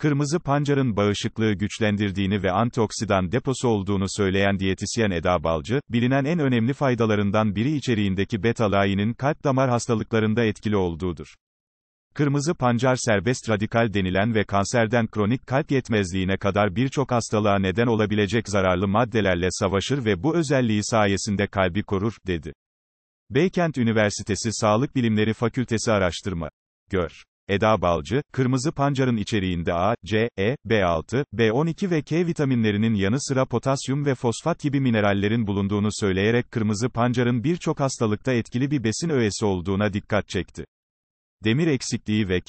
Kırmızı pancarın bağışıklığı güçlendirdiğini ve antioksidan deposu olduğunu söyleyen diyetisyen Eda Balcı, bilinen en önemli faydalarından biri içeriğindeki beta-alainin kalp damar hastalıklarında etkili olduğudur. Kırmızı pancar serbest radikal denilen ve kanserden kronik kalp yetmezliğine kadar birçok hastalığa neden olabilecek zararlı maddelerle savaşır ve bu özelliği sayesinde kalbi korur, dedi. Beykent Üniversitesi Sağlık Bilimleri Fakültesi Araştırma. Gör. Eda Balcı, kırmızı pancarın içeriğinde A, C, E, B6, B12 ve K vitaminlerinin yanı sıra potasyum ve fosfat gibi minerallerin bulunduğunu söyleyerek kırmızı pancarın birçok hastalıkta etkili bir besin öğesi olduğuna dikkat çekti. Demir eksikliği ve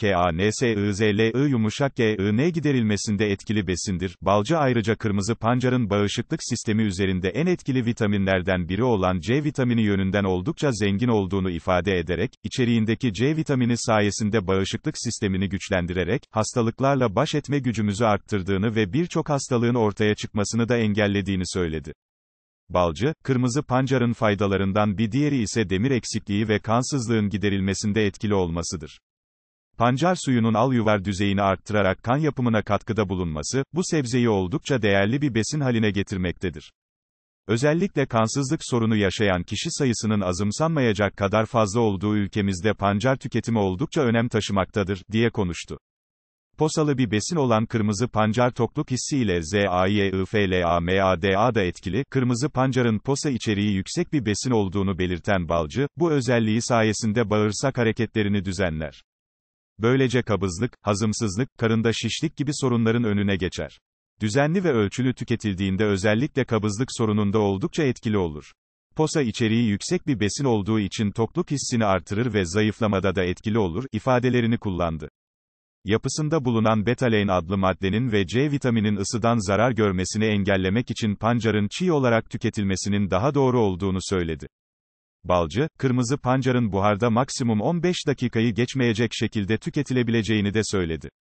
KANSIZLI yumuşak GIN giderilmesinde etkili besindir. Balcı ayrıca kırmızı pancarın bağışıklık sistemi üzerinde en etkili vitaminlerden biri olan C vitamini yönünden oldukça zengin olduğunu ifade ederek, içeriğindeki C vitamini sayesinde bağışıklık sistemini güçlendirerek, hastalıklarla baş etme gücümüzü arttırdığını ve birçok hastalığın ortaya çıkmasını da engellediğini söyledi. Balcı, kırmızı pancarın faydalarından bir diğeri ise demir eksikliği ve kansızlığın giderilmesinde etkili olmasıdır. Pancar suyunun alüvar düzeyini arttırarak kan yapımına katkıda bulunması, bu sebzeyi oldukça değerli bir besin haline getirmektedir. Özellikle kansızlık sorunu yaşayan kişi sayısının azımsanmayacak kadar fazla olduğu ülkemizde pancar tüketimi oldukça önem taşımaktadır, diye konuştu. Posalı bir besin olan kırmızı pancar tokluk hissi ile ZAYIFLAMADA da etkili, kırmızı pancarın posa içeriği yüksek bir besin olduğunu belirten Balcı, bu özelliği sayesinde bağırsak hareketlerini düzenler. Böylece kabızlık, hazımsızlık, karında şişlik gibi sorunların önüne geçer. Düzenli ve ölçülü tüketildiğinde özellikle kabızlık sorununda oldukça etkili olur. Posa içeriği yüksek bir besin olduğu için tokluk hissini artırır ve zayıflamada da etkili olur, ifadelerini kullandı. Yapısında bulunan betalein adlı maddenin ve C vitaminin ısıdan zarar görmesini engellemek için pancarın çiğ olarak tüketilmesinin daha doğru olduğunu söyledi. Balcı, kırmızı pancarın buharda maksimum 15 dakikayı geçmeyecek şekilde tüketilebileceğini de söyledi.